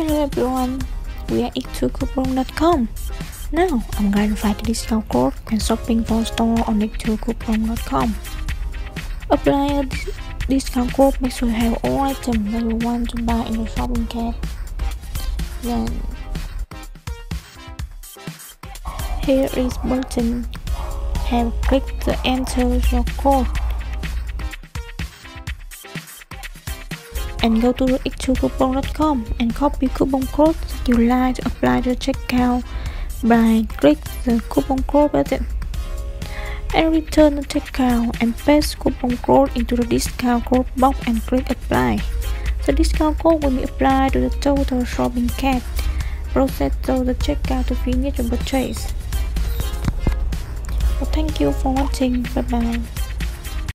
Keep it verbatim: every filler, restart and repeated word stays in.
Hello everyone, we are e two coupon dot com. Now I'm going to find the discount code when shopping for store on e two coupon dot com. Apply a discount code, make sure you have all items that you want to buy in the shopping cart. Then here is button. Have clicked to enter your code and go to e two coupon dot com and copy coupon code that you like to apply to checkout by click the coupon code button and return the checkout and paste coupon code into the discount code box and click apply. The discount code will be applied to the total shopping cart. Process to the checkout to finish your purchase. Well, thank you for watching. Bye bye.